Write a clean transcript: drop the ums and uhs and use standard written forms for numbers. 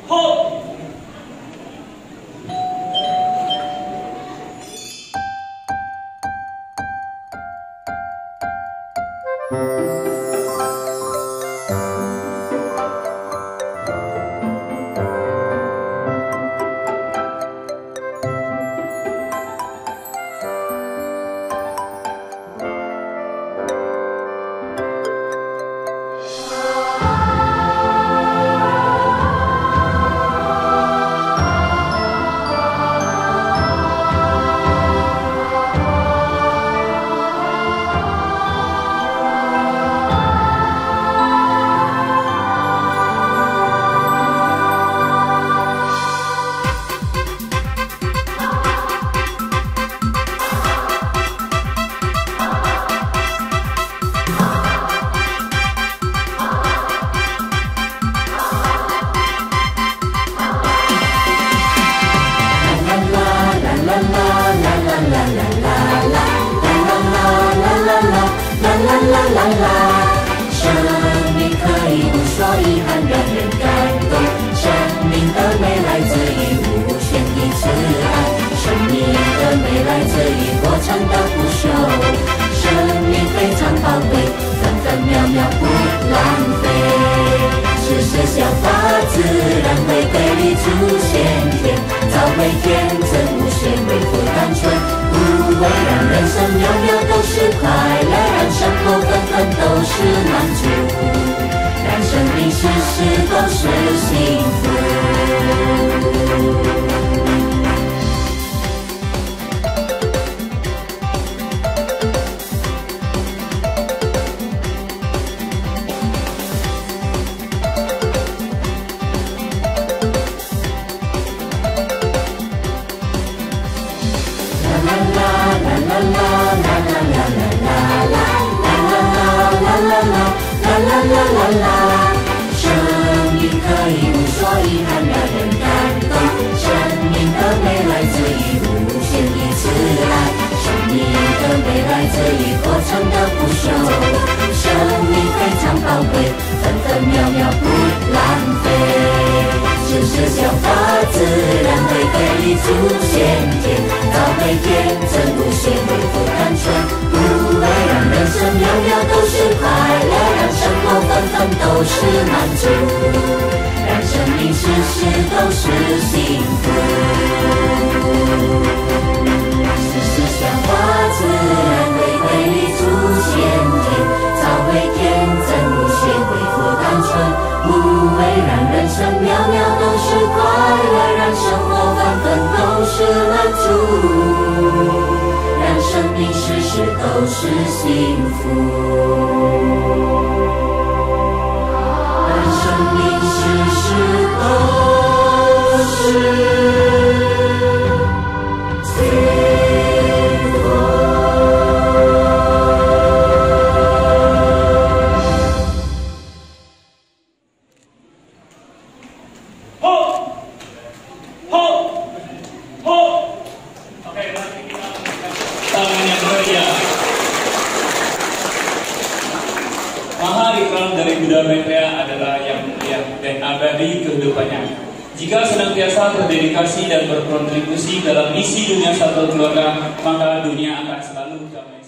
好。生命可以无所遗憾，让人感动。生命的美来自于无限的慈爱，生命的美来自于过程的不朽。生命非常宝贵，分分秒秒不浪费。只是效法自然，回归里出现天，早为天真无邪，为复单纯，无畏让人生秒秒都是快乐，让生活分分都是满足，让生命时时都是幸福。生命可以无所遗憾，让人感动。生命的美来自于无限的慈爱，生命的美来自于过程的不朽。生命非常宝贵，分分秒秒不浪费。只是效法自然，回归里出现天，早为天真无邪，为复单纯，无畏让人生秒秒都是快乐，让生活分分都是满足，让生命时时都是幸福。只是效法自然，回归里出现天，早为天真无邪，为复单纯，无畏让人生秒秒都是快乐，让生活分分都是满足，让生命时时都是幸福，让生命时时都是幸福。 Mahal dari Buddha Maitreya adalah yang mulia dan abadi kehidupannya. Jika senantiasa berdedikasi dan berkontribusi dalam misi dunia satu keluarga, maka dunia akan selalu damai.